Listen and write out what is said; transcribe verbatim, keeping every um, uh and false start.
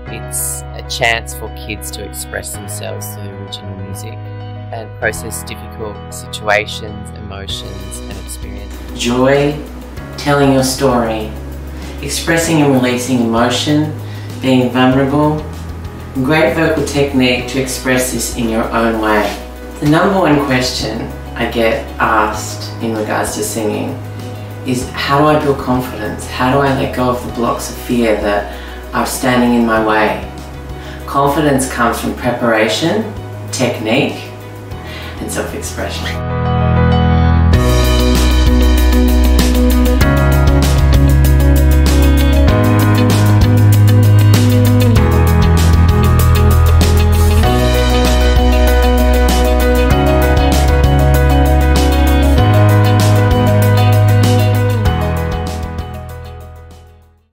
It's a chance for kids to express themselves through original music and process difficult situations, emotions and experiences. Joy, telling your story, expressing and releasing emotion, being vulnerable. Great vocal technique to express this in your own way. The number one question I get asked in regards to singing is, how do I build confidence? How do I let go of the blocks of fear that are standing in my way? Confidence comes from preparation, technique, and self-expression.